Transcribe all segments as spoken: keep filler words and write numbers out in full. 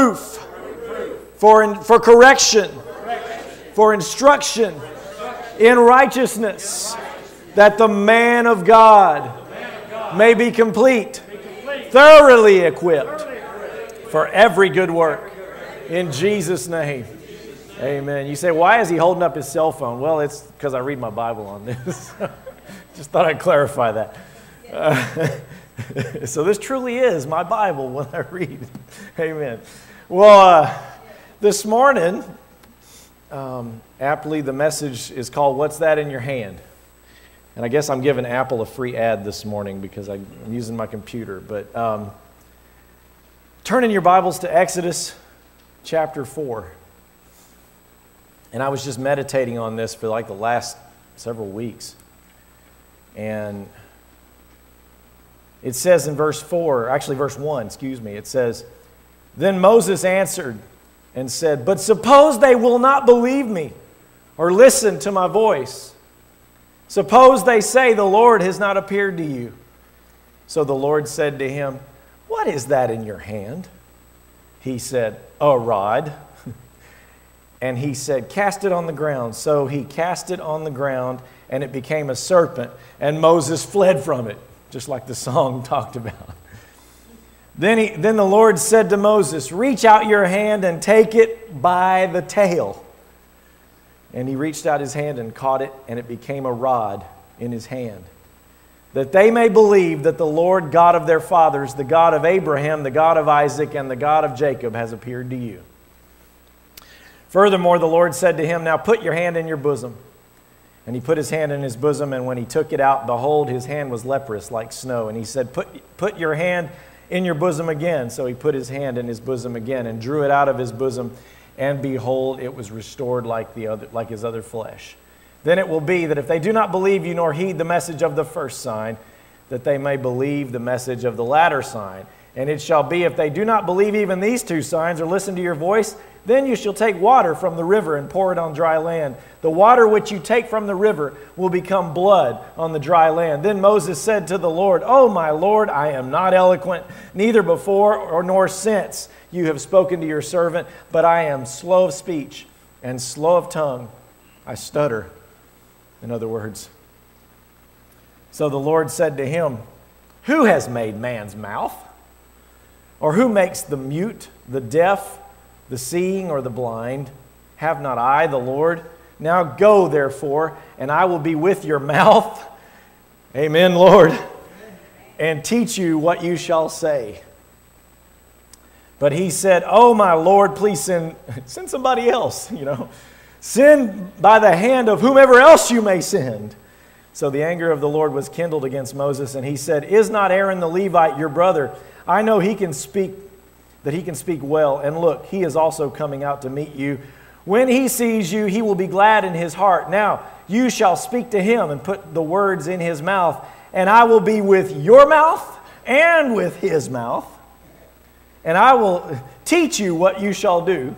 reproof, for, in, for correction, for instruction in righteousness, that the man of God may be complete, thoroughly equipped for every good work. In Jesus' name. Amen. You say, why is he holding up his cell phone? Well, it's because I read my Bible on this. Just thought I'd clarify that. Uh, so this truly is my Bible when I read. Amen. Well, uh, this morning, um, aptly, the message is called, What's That in Your Hand? And I guess I'm giving Apple a free ad this morning because I'm using my computer. But um, turn in your Bibles to Exodus chapter four. And I was just meditating on this for like the last several weeks. And it says in verse four, actually verse one, excuse me, it says, Then Moses answered and said, But suppose they will not believe me or listen to my voice. Suppose they say, The Lord has not appeared to you. So the Lord said to him, What is that in your hand? He said, A rod. And he said, Cast it on the ground. So he cast it on the ground, and it became a serpent, and Moses fled from it, just like the song talked about. Then, he, then the Lord said to Moses, Reach out your hand and take it by the tail. And he reached out his hand and caught it, and it became a rod in his hand, that they may believe that the Lord God of their fathers, the God of Abraham, the God of Isaac, and the God of Jacob has appeared to you. Furthermore, the Lord said to him, Now put your hand in your bosom. And he put his hand in his bosom, and when he took it out, behold, his hand was leprous like snow. And he said, Put, put your hand in your bosom again. So he put his hand in his bosom again and drew it out of his bosom. And behold, it was restored like the other, like his other flesh. Then it will be that if they do not believe you nor heed the message of the first sign, that they may believe the message of the latter sign. And it shall be, if they do not believe even these two signs or listen to your voice, then you shall take water from the river and pour it on dry land. The water which you take from the river will become blood on the dry land. Then Moses said to the Lord, Oh, my Lord, I am not eloquent, neither before or nor since you have spoken to your servant, but I am slow of speech and slow of tongue. I stutter, in other words. So the Lord said to him, Who has made man's mouth? Or who makes the mute, the deaf, the seeing, or the blind? Have not I, the Lord? Now go, therefore, and I will be with your mouth. Amen, Lord. And teach you what you shall say. But he said, Oh, my Lord, please send, send somebody else, you know. Send by the hand of whomever else you may send. So the anger of the Lord was kindled against Moses, and he said, Is not Aaron the Levite your brother? I know he can speak, that he can speak well. And look, he is also coming out to meet you. When he sees you, he will be glad in his heart. Now you shall speak to him and put the words in his mouth, and I will be with your mouth and with his mouth. And I will teach you what you shall do.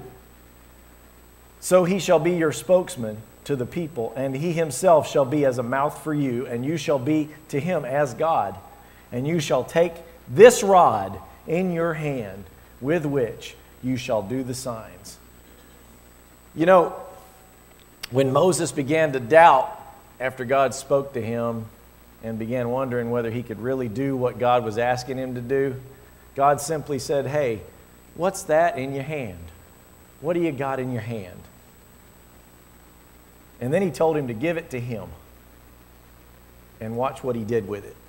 So he shall be your spokesman to the people, and he himself shall be as a mouth for you, and you shall be to him as God. And you shall take this rod in your hand with which you shall do the signs. You know, when Moses began to doubt after God spoke to him and began wondering whether he could really do what God was asking him to do, God simply said, Hey, what's that in your hand? What do you got in your hand? And then he told him to give it to him and watch what he did with it.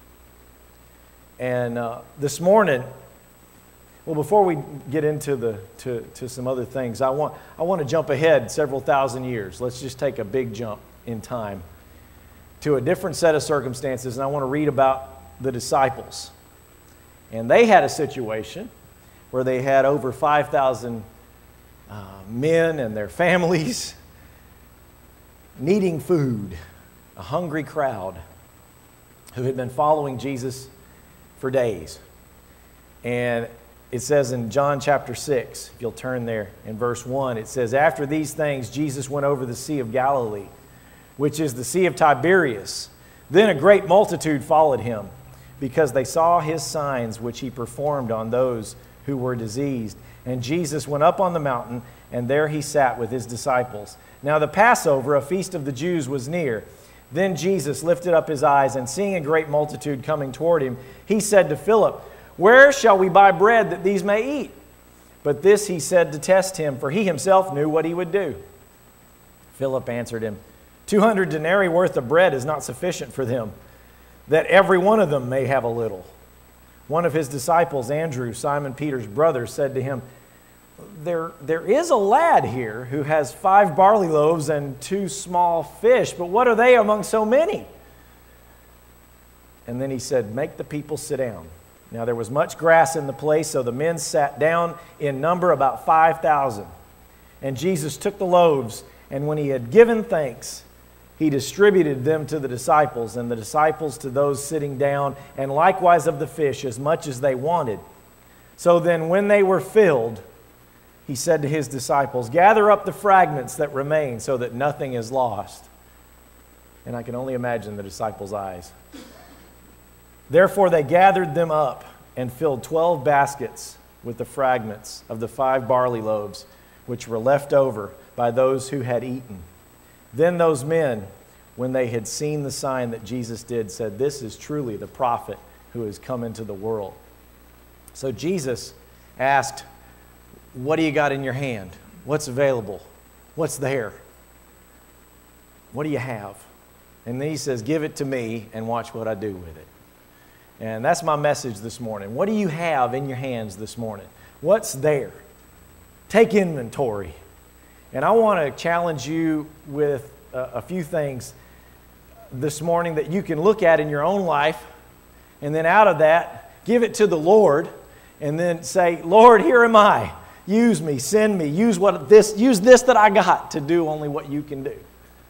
And uh, this morning, well, before we get into the to, to some other things, I want I want to jump ahead several thousand years. Let's just take a big jump in time to a different set of circumstances, and I want to read about the disciples. And they had a situation where they had over five thousand uh, men and their families needing food, a hungry crowd who had been following Jesus for days. And it says in John chapter six, if you'll turn there in verse one, it says, After these things, Jesus went over the Sea of Galilee, which is the Sea of Tiberias. Then a great multitude followed him, because they saw his signs which he performed on those who were diseased. And Jesus went up on the mountain, and there he sat with his disciples. Now the Passover, a feast of the Jews, was near. Then Jesus lifted up his eyes, and seeing a great multitude coming toward him, he said to Philip, "Where shall we buy bread that these may eat?" But this he said to test him, for he himself knew what he would do. Philip answered him, Two hundred denarii worth of bread is not sufficient for them, that every one of them may have a little. One of his disciples, Andrew, Simon Peter's brother, said to him, There, there is a lad here who has five barley loaves and two small fish, but what are they among so many? And then he said, Make the people sit down. Now there was much grass in the place, so the men sat down in number about five thousand. And Jesus took the loaves, and when he had given thanks, he distributed them to the disciples, and the disciples to those sitting down, and likewise of the fish, as much as they wanted. So then, when they were filled, he said to his disciples, Gather up the fragments that remain, so that nothing is lost. And I can only imagine the disciples' eyes. Therefore they gathered them up, and filled twelve baskets with the fragments of the five barley loaves, which were left over by those who had eaten. Then those men, when they had seen the sign that Jesus did, said, This is truly the prophet who has come into the world. So Jesus asked, What do you got in your hand? What's available? What's there? What do you have? And then he says, Give it to me and watch what I do with it. And that's my message this morning. What do you have in your hands this morning? What's there? Take inventory. And I want to challenge you with a, a few things this morning that you can look at in your own life, and then out of that, give it to the Lord, and then say, Lord, here am I. Use me, send me, use what this, use this that I got to do only what you can do.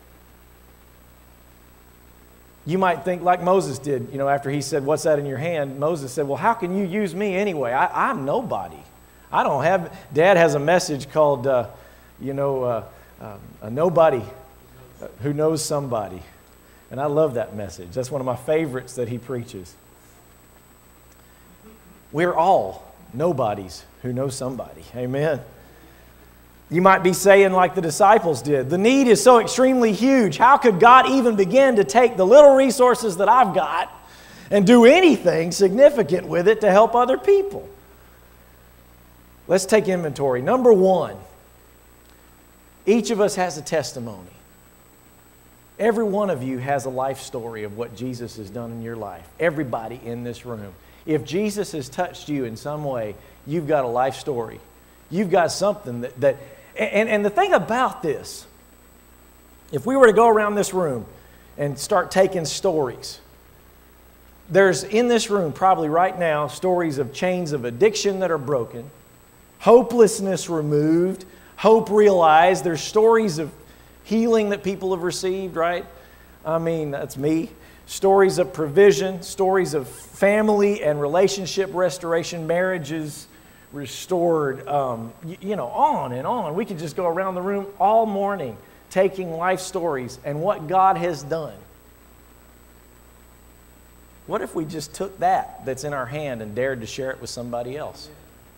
You might think like Moses did, you know, after he said, What's that in your hand? Moses said, Well, how can you use me anyway? I, I'm nobody. I don't have, Dad has a message called, uh, you know, uh, um, a nobody who knows somebody. And I love that message. That's one of my favorites that he preaches. We're all nobodies who know somebody. Amen. You might be saying like the disciples did, the need is so extremely huge. How could God even begin to take the little resources that I've got and do anything significant with it to help other people? Let's take inventory. Number one, each of us has a testimony. Every one of you has a life story of what Jesus has done in your life. Everybody in this room. If Jesus has touched you in some way, you've got a life story. You've got something that... that and, and the thing about this, if we were to go around this room and start taking stories, there's in this room probably right now stories of chains of addiction that are broken, hopelessness removed, hope realized. There's stories of healing that people have received, right? I mean, that's me. Stories of provision, stories of family and relationship restoration, marriages restored, um, you, you know, on and on. We could just go around the room all morning taking life stories and what God has done. What if we just took that that's in our hand and dared to share it with somebody else?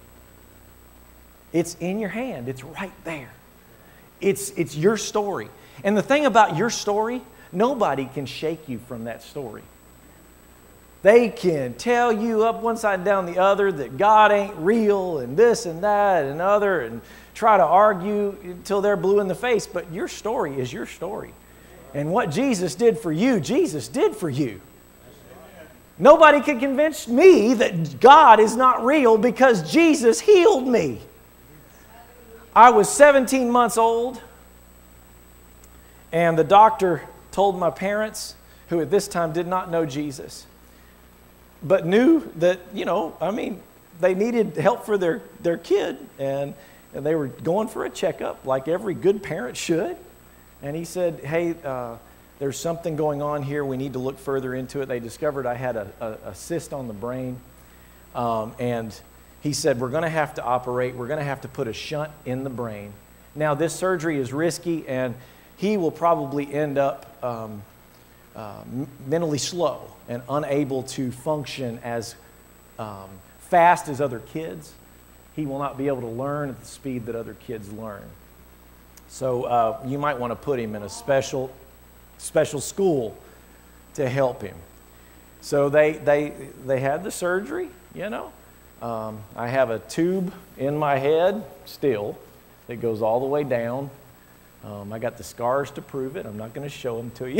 It's in your hand. It's right there. It's, it's your story. And the thing about your story, nobody can shake you from that story. They can tell you up one side and down the other that God ain't real and this and that and other and try to argue until they're blue in the face. But your story is your story. And what Jesus did for you, Jesus did for you. Nobody can convince me that God is not real because Jesus healed me. I was seventeen months old, and the doctor told my parents, who at this time did not know Jesus, but knew that, you know, I mean, they needed help for their, their kid, and, and they were going for a checkup like every good parent should. And he said, hey, uh, there's something going on here. We need to look further into it. They discovered I had a, a, a cyst on the brain, um, and he said, we're going to have to operate. We're going to have to put a shunt in the brain. Now, this surgery is risky, and he will probably end up um, uh, mentally slow and unable to function as um, fast as other kids. he will not be able to learn at the speed that other kids learn. So uh, you might want to put him in a special, special school to help him. So they, they, they had the surgery, you know. Um, I have a tube in my head still that goes all the way down. Um, I got the scars to prove it. I'm not going to show them to you.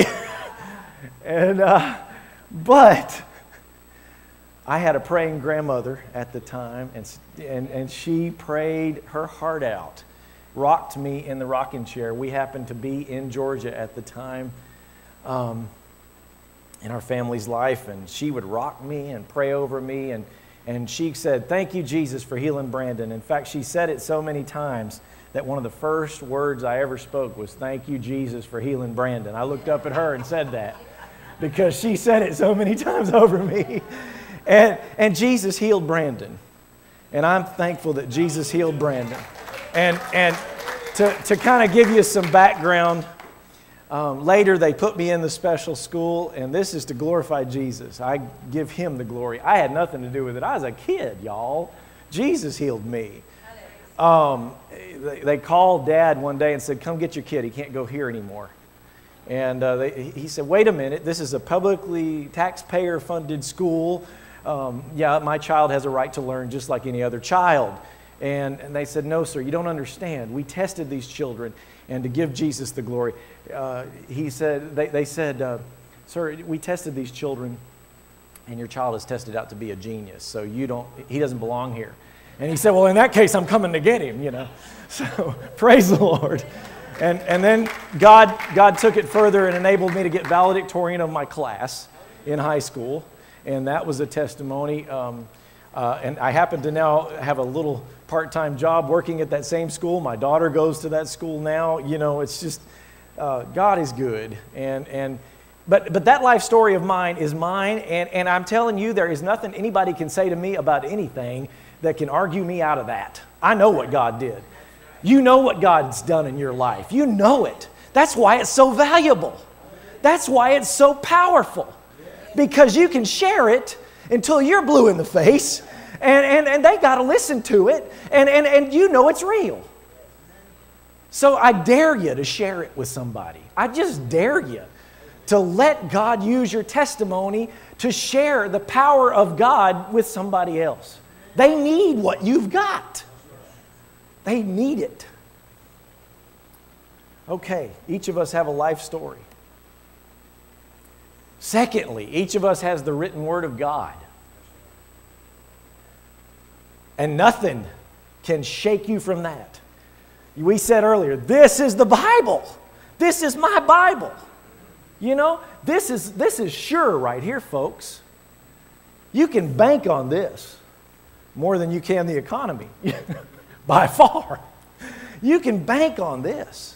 and uh, But I had a praying grandmother at the time, and, and, and she prayed her heart out, rocked me in the rocking chair. We happened to be in Georgia at the time um, in our family's life, and she would rock me and pray over me, and, and she said, "Thank you, Jesus, for healing Brandon." In fact, she said it so many times that one of the first words I ever spoke was, "Thank you, Jesus, for healing Brandon." I looked up at her and said that because she said it so many times over me. And, and Jesus healed Brandon. And I'm thankful that Jesus healed Brandon. And, and to, to kind of give you some background, um, later they put me in the special school, and this is to glorify Jesus. I give him the glory. I had nothing to do with it. I was a kid, y'all. Jesus healed me. Um, they, they called Dad one day and said, "Come get your kid. He can't go here anymore." And uh, they, he said, "Wait a minute. This is a publicly taxpayer-funded school. Um, yeah, my child has a right to learn just like any other child." And, and they said, "No, sir, you don't understand. We tested these children, and to give Jesus the glory." Uh, he said, they, they said, uh, "Sir, we tested these children, and your child is tested out to be a genius, so you don't, he doesn't belong here." And he said, "Well, in that case, I'm coming to get him, you know." So praise the Lord. And, and then God, God took it further and enabled me to get valedictorian of my class in high school. And that was a testimony. Um, uh, and I happen to now have a little part-time job working at that same school. My daughter goes to that school now. You know, it's just, uh, God is good. And, and, but, but that life story of mine is mine. And, and I'm telling you, there is nothing anybody can say to me about anything that can argue me out of that. I know what God did. You know what God's done in your life. You know it. That's why it's so valuable. That's why it's so powerful. Because you can share it until you're blue in the face, and, and, and they got to listen to it, and, and, and you know it's real. So I dare you to share it with somebody. I just dare you to let God use your testimony to share the power of God with somebody else. They need what you've got. They need it. Okay, each of us have a life story. Secondly, each of us has the written word of God. And nothing can shake you from that. We said earlier, this is the Bible. This is my Bible. You know, this is, this is sure right here, folks. You can bank on this more than you can the economy, by far. You can bank on this.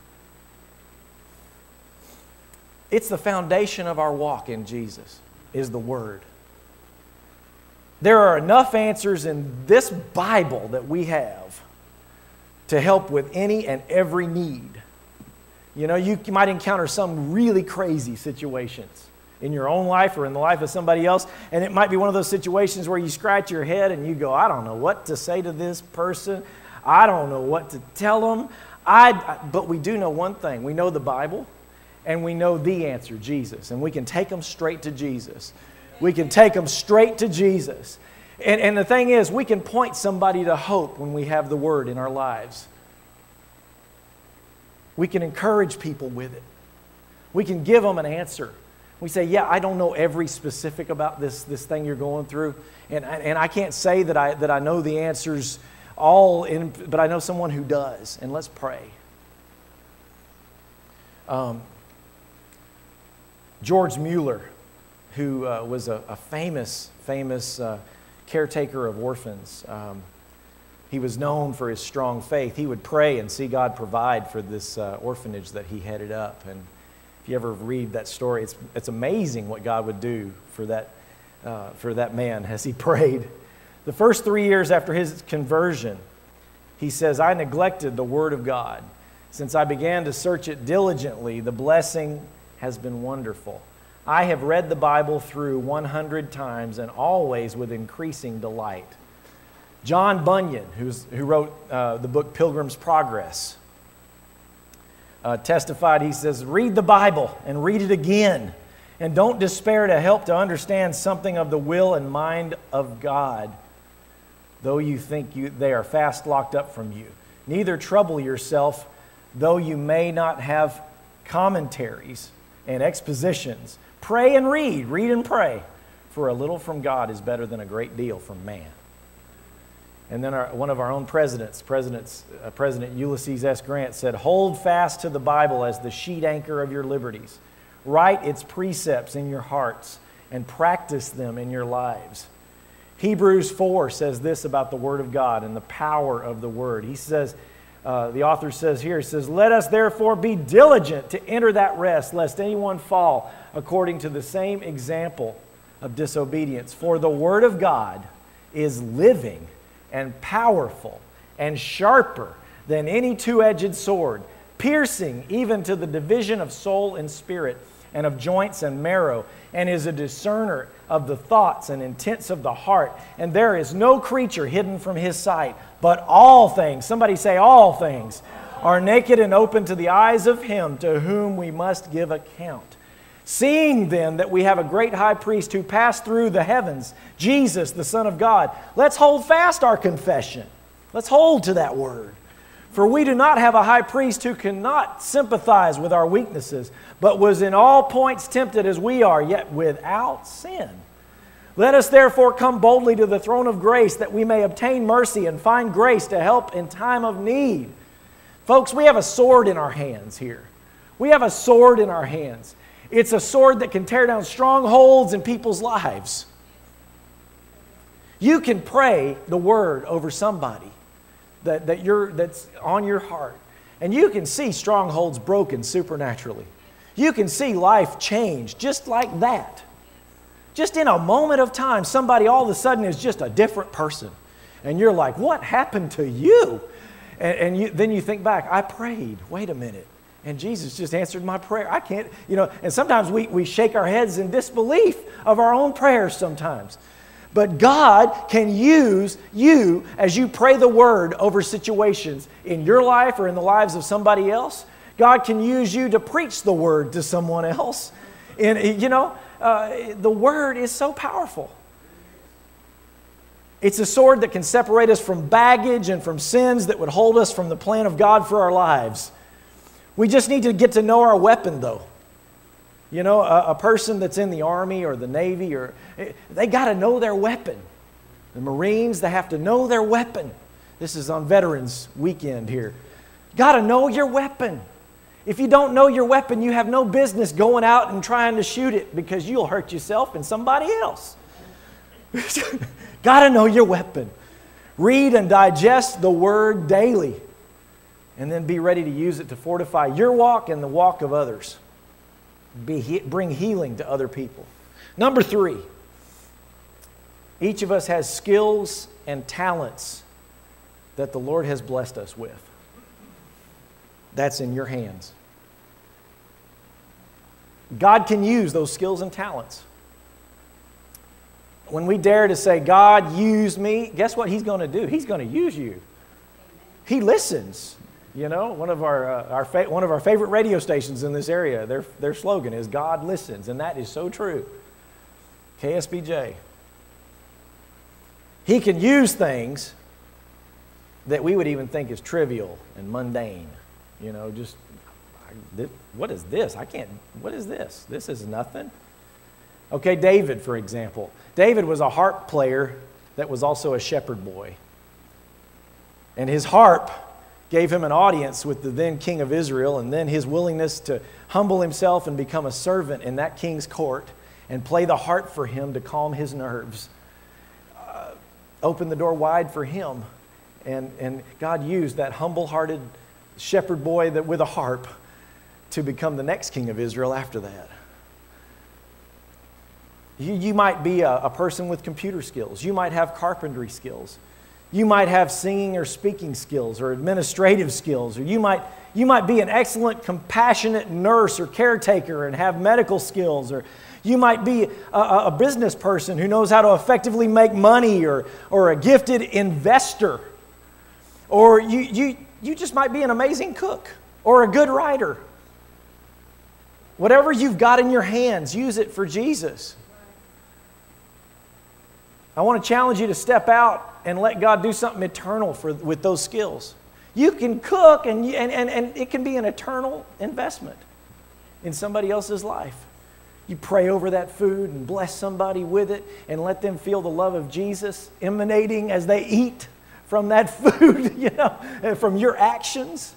It's the foundation of our walk in Jesus, is the Word. There are enough answers in this Bible that we have to help with any and every need. You know, you might encounter some really crazy situations in your own life or in the life of somebody else, and it might be one of those situations where you scratch your head and you go, "I don't know what to say to this person. I don't know what to tell them." I, but we do know one thing. We know the Bible. And we know the answer, Jesus. And we can take them straight to Jesus. We can take them straight to Jesus. And, and the thing is, we can point somebody to hope when we have the Word in our lives. We can encourage people with it. We can give them an answer. We say, "Yeah, I don't know every specific about this, this thing you're going through. And, and I can't say that I, that I know the answers all, in, but I know someone who does. And let's pray." Um, George Mueller, who uh, was a, a famous, famous uh, caretaker of orphans, um, he was known for his strong faith. He would pray and see God provide for this uh, orphanage that he headed up. And if you ever read that story, it's, it's amazing what God would do for that, uh, for that man as he prayed. The first three years after his conversion, he says, "I neglected the Word of God. Since I began to search it diligently, the blessing has been wonderful. I have read the Bible through one hundred times and always with increasing delight. John Bunyan, who's, who wrote uh, the book Pilgrim's Progress, uh, testified, he says, read the Bible and read it again, and don't despair to help to understand something of the will and mind of God, though you think you, they are fast locked up from you. Neither trouble yourself, though you may not have commentaries and expositions. Pray and read, read and pray, for a little from God is better than a great deal from man. And then our, one of our own presidents, President's, uh, President Ulysses S. Grant, said, hold fast to the Bible as the sheet anchor of your liberties. Write its precepts in your hearts and practice them in your lives. Hebrews four says this about the Word of God and the power of the Word. He says, uh, the author says here, he says, let us therefore be diligent to enter that rest, lest anyone fall according to the same example of disobedience. For the Word of God is living and powerful and sharper than any two-edged sword, piercing even to the division of soul and spirit and of joints and marrow, and is a discerner of the thoughts and intents of the heart. And there is no creature hidden from His sight, but all things, somebody say all things, are naked and open to the eyes of Him to whom we must give account. Seeing then that we have a great high priest who passed through the heavens, Jesus, the Son of God, let's hold fast our confession. Let's hold to that word. For we do not have a high priest who cannot sympathize with our weaknesses, but was in all points tempted as we are, yet without sin. Let us therefore come boldly to the throne of grace, that we may obtain mercy and find grace to help in time of need. Folks, we have a sword in our hands here. We have a sword in our hands. It's a sword that can tear down strongholds in people's lives. You can pray the word over somebody that, that you're, that's on your heart, and you can see strongholds broken supernaturally. You can see life change just like that. Just in a moment of time, somebody all of a sudden is just a different person. And you're like, what happened to you? And, and you, then you think back, I prayed. Wait a minute. And Jesus just answered my prayer. I can't, you know, and sometimes we, we shake our heads in disbelief of our own prayers sometimes. But God can use you as you pray the word over situations in your life or in the lives of somebody else. God can use you to preach the word to someone else. And, you know, uh, the word is so powerful. It's a sword that can separate us from baggage and from sins that would hold us from the plan of God for our lives. We just need to get to know our weapon, though. You know, a, a person that's in the Army or the Navy, or they got to know their weapon. The Marines, they have to know their weapon. This is on Veterans Weekend here. Got to know your weapon. If you don't know your weapon, you have no business going out and trying to shoot it, because you'll hurt yourself and somebody else. Got to know your weapon. Read and digest the Word daily, and then be ready to use it to fortify your walk and the walk of others. Be he- bring healing to other people. Number three, each of us has skills and talents that the Lord has blessed us with. That's in your hands. God can use those skills and talents. When we dare to say, God, use me, guess what He's going to do? He's going to use you. He listens. You know, one of our, uh, our fa- one of our favorite radio stations in this area, their, their slogan is, God listens, and that is so true. K S B J. He can use things that we would even think is trivial and mundane. You know, just, I, what is this? I can't, what is this? This is nothing. Okay, David, for example. David was a harp player that was also a shepherd boy. And his harp gave him an audience with the then king of Israel, and then his willingness to humble himself and become a servant in that king's court and play the harp for him to calm his nerves uh, opened the door wide for him. And, and God used that humble-hearted shepherd boy that, with a harp to become the next king of Israel after that. You, you might be a, a person with computer skills. You might have carpentry skills. You might have singing or speaking skills or administrative skills, or you might, you might be an excellent, compassionate nurse or caretaker and have medical skills, or You might be a, a business person who knows how to effectively make money, or, or a gifted investor. Or you, you, you just might be an amazing cook or a good writer. Whatever you've got in your hands, use it for Jesus. I want to challenge you to step out and let God do something eternal for, with those skills. You can cook, and, you, and, and, and it can be an eternal investment in somebody else's life. You pray over that food and bless somebody with it and let them feel the love of Jesus emanating as they eat from that food, you know, from your actions.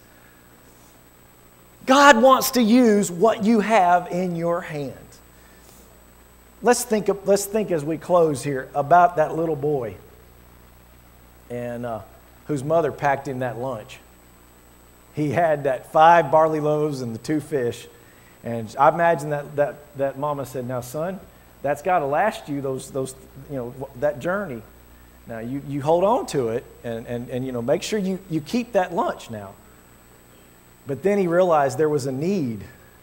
God wants to use what you have in your hand. Let's think, of, let's think as we close here about that little boy and uh, whose mother packed him that lunch. He had that five barley loaves and the two fish. And I imagine that, that, that mama said, now, son, that's got to last you those, those, you know, that journey. Now, you, you hold on to it and, and, and you know, make sure you, you keep that lunch now. But then he realized there was a need.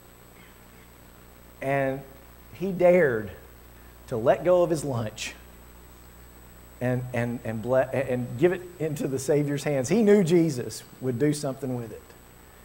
And he dared to let go of his lunch and, and, and, ble- and give it into the Savior's hands. He knew Jesus would do something with it.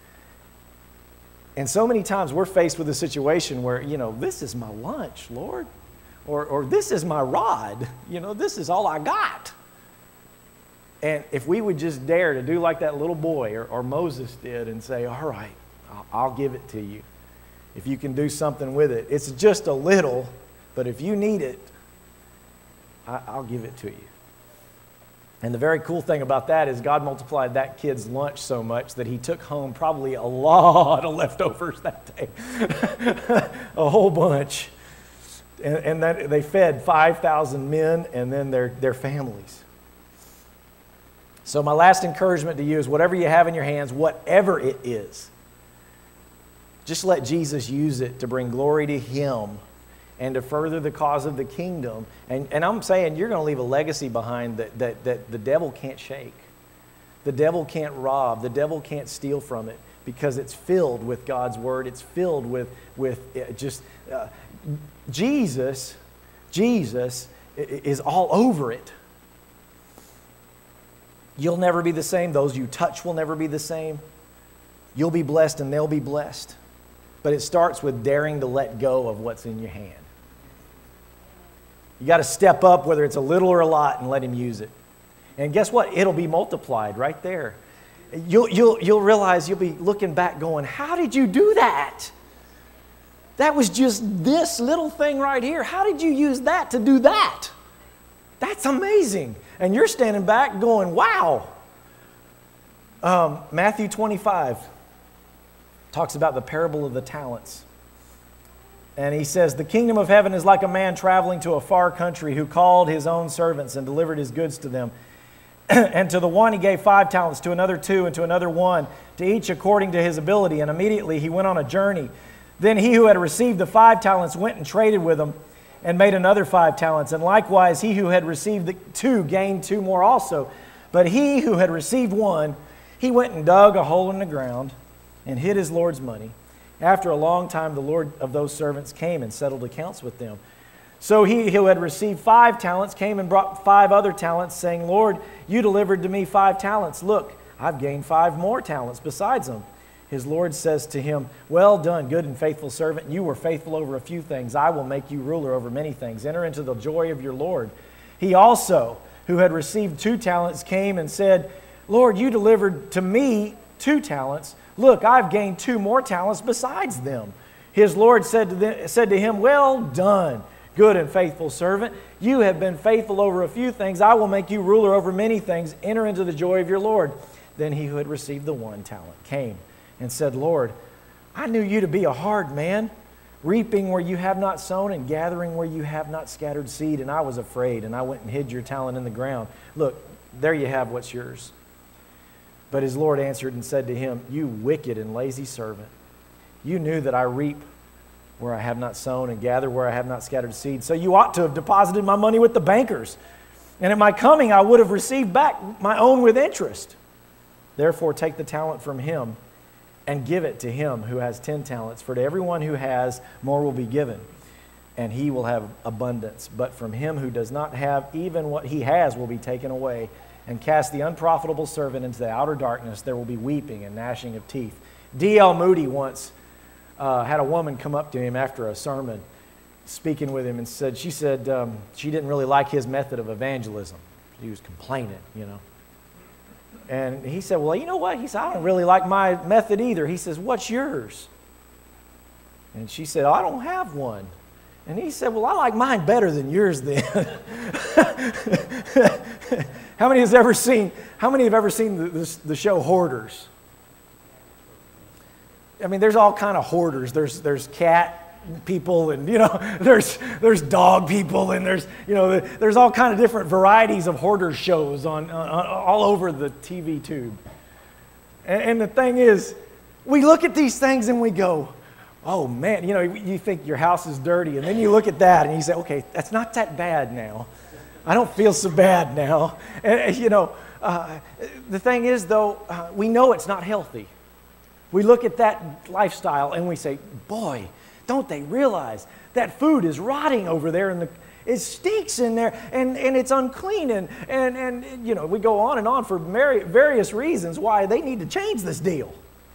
And so many times we're faced with a situation where, you know, this is my lunch, Lord. Or, or this is my rod. You know, this is all I got. And if we would just dare to do like that little boy or, or Moses did and say, all right, I'll, I'll give it to you. If you can do something with it. It's just a little, but if you need it, I, I'll give it to you. And the very cool thing about that is God multiplied that kid's lunch so much that he took home probably a lot of leftovers that day. A whole bunch. And, and that, they fed five thousand men and then their, their families. So my last encouragement to you is whatever you have in your hands, whatever it is, just let Jesus use it to bring glory to Him and to further the cause of the kingdom. And, and I'm saying you're going to leave a legacy behind that, that, that the devil can't shake. The devil can't rob. The devil can't steal from it because it's filled with God's word. It's filled with, with just uh, Jesus, Jesus is all over it. You'll never be the same. Those you touch will never be the same. You'll be blessed and they'll be blessed. But it starts with daring to let go of what's in your hand. You got to step up, whether it's a little or a lot, and let Him use it. And guess what? It'll be multiplied right there. You'll, you'll, you'll realize you'll be looking back going, how did you do that? That was just this little thing right here. How did you use that to do that? That's amazing. And you're standing back going, wow. Um, Matthew twenty-five talks about the parable of the talents. And he says, the kingdom of heaven is like a man traveling to a far country who called his own servants and delivered his goods to them. And to the one he gave five talents, to another two, and to another one, to each according to his ability. And immediately he went on a journey. Then he who had received the five talents went and traded with them and made another five talents. And likewise he who had received the two gained two more also. But he who had received one, he went and dug a hole in the ground and hid his Lord's money. After a long time, the Lord of those servants came and settled accounts with them. So he who had received five talents came and brought five other talents, saying, Lord, you delivered to me five talents. Look, I've gained five more talents besides them. His Lord says to him, well done, good and faithful servant. You were faithful over a few things. I will make you ruler over many things. Enter into the joy of your Lord. He also, who had received two talents, came and said, Lord, you delivered to me two talents. Look, I've gained two more talents besides them. His Lord said to, them, said to him, well done, good and faithful servant. You have been faithful over a few things. I will make you ruler over many things. Enter into the joy of your Lord. Then he who had received the one talent came and said, Lord, I knew you to be a hard man, reaping where you have not sown and gathering where you have not scattered seed. And I was afraid, and I went and hid your talent in the ground. Look, there you have what's yours. But his Lord answered and said to him, you wicked and lazy servant, you knew that I reap where I have not sown and gather where I have not scattered seed. So you ought to have deposited my money with the bankers. And at my coming I would have received back my own with interest. Therefore take the talent from him and give it to him who has ten talents. For to everyone who has, more will be given. and he will have abundance. But from him who does not have, even what he has will be taken away. And cast the unprofitable servant into the outer darkness. There will be weeping and gnashing of teeth. D L Moody once uh, had a woman come up to him after a sermon, speaking with him, and said, she said um, she didn't really like his method of evangelism. He was complaining, you know. And he said, well, you know what? He said, I don't really like my method either. He says, what's yours? And she said, I don't have one. And he said, well, I like mine better than yours then. How many has ever seen, how many have ever seen the, the, the show Hoarders? I mean, there's all kind of hoarders. There's, there's cat people, and, you know, there's, there's dog people, and there's, you know, there's all kind of different varieties of hoarder shows on, on all over the T V tube. And, and the thing is, we look at these things and we go, oh man, you know, you think your house is dirty, and then you look at that and you say, okay, that's not that bad now. I don't feel so bad now. And, you know, uh, the thing is, though, uh, we know it's not healthy. We look at that lifestyle and we say, boy, don't they realize that food is rotting over there, and the, it stinks in there, and, and it's unclean, and, and, and, you know, we go on and on for various reasons why they need to change this deal.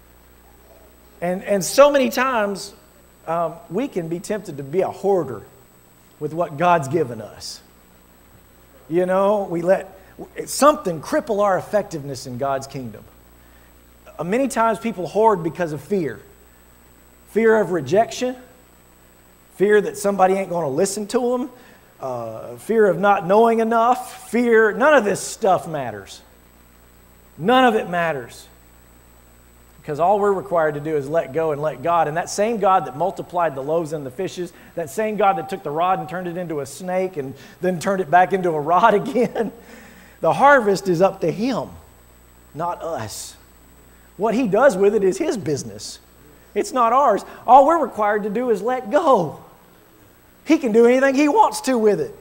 And, and so many times um, we can be tempted to be a hoarder with what God's given us. You know, we let something cripple our effectiveness in God's kingdom. Uh, many times people hoard because of fear. Fear of rejection, fear that somebody ain't going to listen to them, uh, fear of not knowing enough, fear, none of this stuff matters. None of it matters. Because all we're required to do is let go and let God. And that same God that multiplied the loaves and the fishes, that same God that took the rod and turned it into a snake and then turned it back into a rod again, the harvest is up to Him, not us. What He does with it is His business. It's not ours. All we're required to do is let go. He can do anything He wants to with it.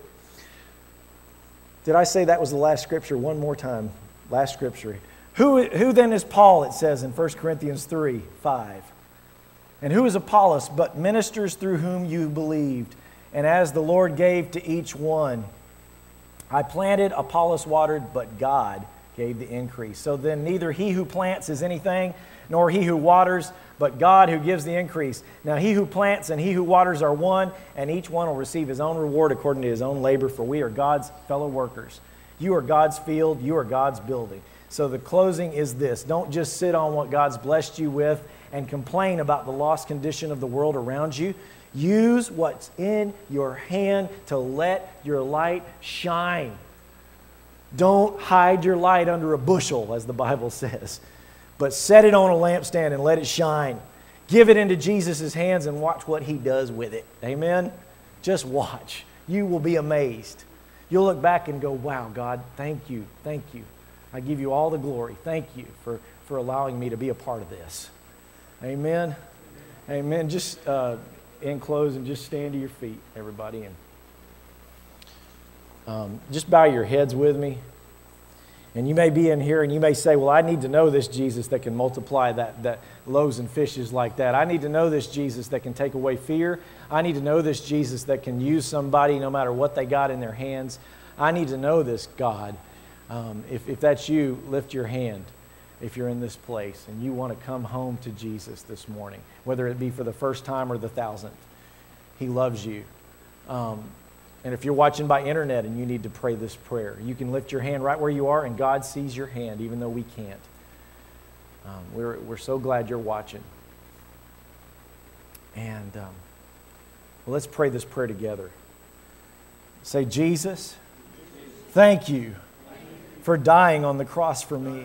Did I say that was the last scripture? One more time. Last scripture. Who, who then is Paul, it says in First Corinthians three, five. And who is Apollos, but ministers through whom you believed, and as the Lord gave to each one. I planted, Apollos watered, but God gave the increase. So then neither he who plants is anything, nor he who waters, but God who gives the increase. Now he who plants and he who waters are one, and each one will receive his own reward according to his own labor, for we are God's fellow workers. You are God's field, you are God's building. So the closing is this. Don't just sit on what God's blessed you with and complain about the lost condition of the world around you. Use what's in your hand to let your light shine. Don't hide your light under a bushel, as the Bible says, but set it on a lampstand and let it shine. Give it into Jesus' hands and watch what He does with it. Amen? Just watch. You will be amazed. You'll look back and go, wow, God, thank you, thank you. I give you all the glory. Thank you for, for allowing me to be a part of this. Amen? Amen. Just uh, in closing, just stand to your feet, everybody, and um, just bow your heads with me. And you may be in here and you may say, well, I need to know this Jesus that can multiply that, that loaves and fishes like that. I need to know this Jesus that can take away fear. I need to know this Jesus that can use somebody no matter what they got in their hands. I need to know this God. Um, if, if that's you, lift your hand if you're in this place and you want to come home to Jesus this morning, whether it be for the first time or the thousandth. He loves you. Um, and if you're watching by internet and you need to pray this prayer, you can lift your hand right where you are, and God sees your hand even though we can't. Um, we're, we're so glad you're watching. And um, well, let's pray this prayer together. Say, Jesus, thank you for dying on the cross for me.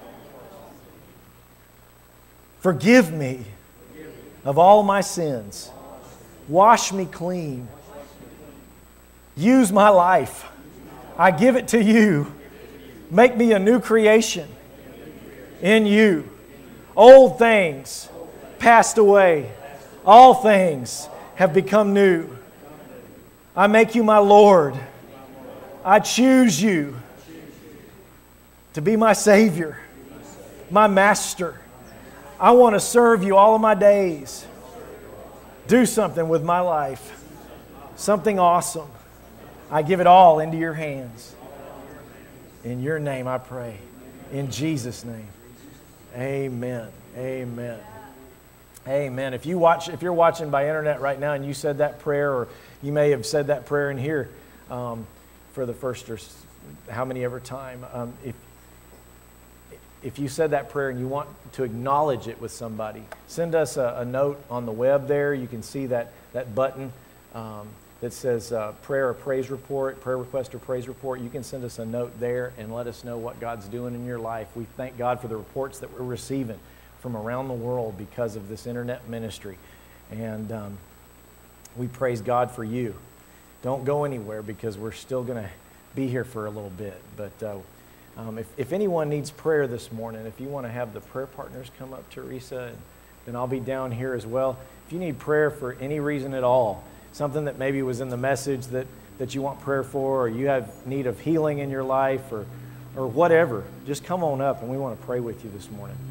Forgive me of all my sins. Wash me clean. Use my life. I give it to you. Make me a new creation in you. Old things passed away. All things have become new. I make you my Lord. I choose you to be my Savior, my Master. I want to serve you all of my days. Do something with my life. something awesome. I give it all into your hands. In your name I pray. In Jesus' name. Amen. Amen. Amen. If you watch, if you're watching by internet right now and you said that prayer, or you may have said that prayer in here um, for the first or how many ever time, um, if if you said that prayer and you want to acknowledge it with somebody, send us a, a note on the web there. You can see that that button um, that says uh, prayer or praise report, prayer request or praise report. You can send us a note there and let us know what God's doing in your life. We thank God for the reports that we're receiving from around the world because of this internet ministry. And um, we praise God for you. Don't go anywhere because we're still going to be here for a little bit. But uh, um, if, if anyone needs prayer this morning, if you want to have the prayer partners come up, Teresa, and then I'll be down here as well. If you need prayer for any reason at all, something that maybe was in the message that, that you want prayer for, or you have need of healing in your life, or, or whatever, just come on up and we want to pray with you this morning.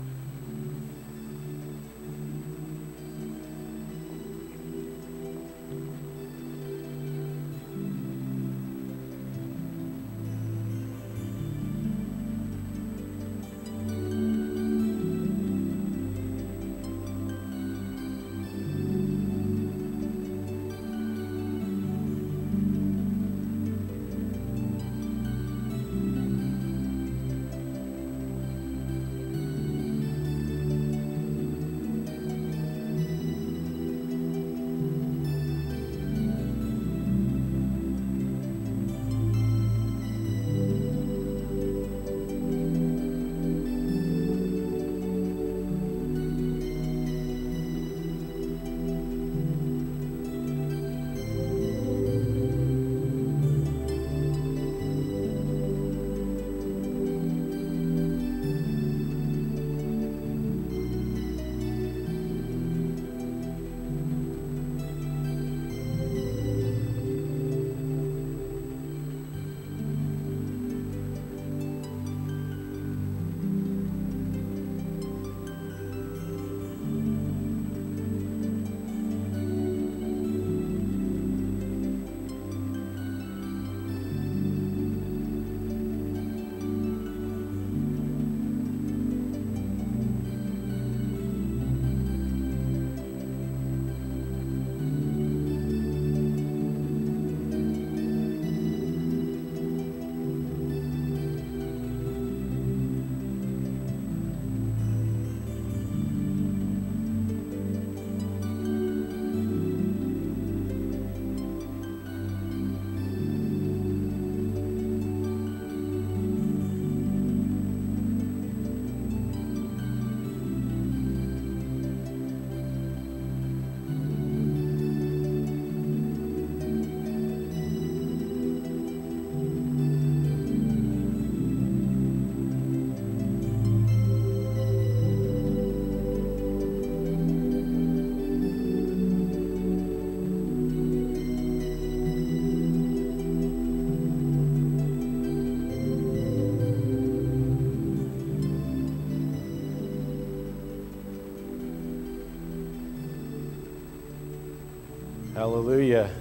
Hallelujah.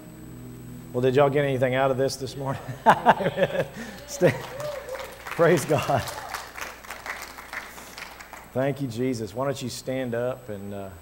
Well, did y'all get anything out of this this morning? Stay. Praise God. Thank you, Jesus. Why don't you stand up? And uh,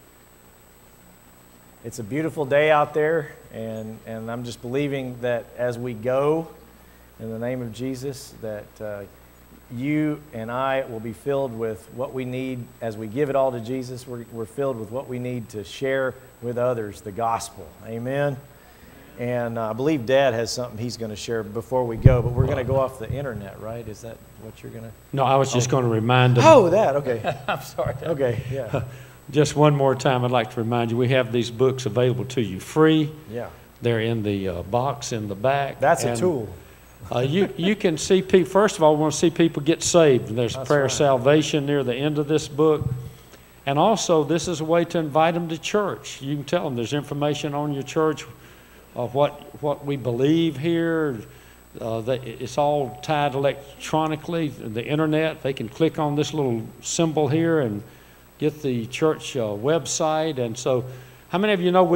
it's a beautiful day out there, and, and I'm just believing that as we go, in the name of Jesus, that uh, you and I will be filled with what we need as we give it all to Jesus. We're, we're filled with what we need to share with others, the gospel. Amen. And uh, I believe Dad has something he's going to share before we go, but we're going to go off the internet, right? Is that what you're going to? No, I was just oh. going to remind them. Oh, that, okay. I'm sorry. Okay, yeah. Just one more time, I'd like to remind you, we have these books available to you free. Yeah. They're in the uh, box in the back. That's and, a tool. uh, you, you can see people, first of all, we want to see people get saved. There's That's prayer right. of salvation near the end of this book. And also, this is a way to invite them to church. You can tell them there's information on your church of what, what we believe here. Uh, they, it's all tied electronically, the internet. They can click on this little symbol here and get the church uh, website. And so, how many of you know we,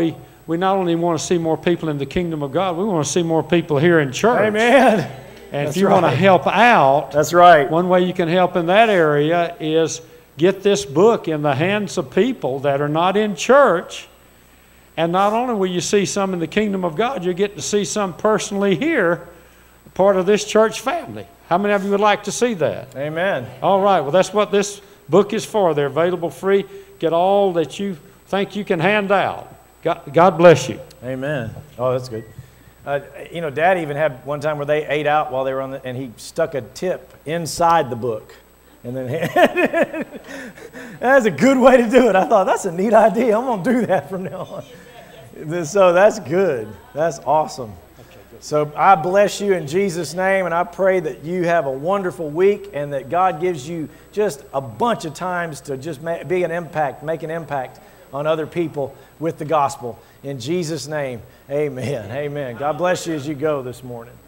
we not only want to see more people in the kingdom of God, we want to see more people here in church. Amen. And That's if you right. want to help out, That's right. one way you can help in that area is get this book in the hands of people that are not in church. And not only will you see some in the kingdom of God, you get to see some personally here, part of this church family. How many of you would like to see that? Amen. All right, well, that's what this book is for. They're available free. Get all that you think you can hand out. God, God bless you. Amen. Oh, that's good. Uh, you know, Dad even had one time where they ate out while they were on the, and he stuck a tip inside the book. And then that's a good way to do it. I thought, that's a neat idea. I'm going to do that from now on. So that's good. That's awesome. So I bless you in Jesus' name, and I pray that you have a wonderful week and that God gives you just a bunch of times to just ma- be an impact, make an impact on other people with the gospel. In Jesus' name, amen. Amen. God bless you as you go this morning.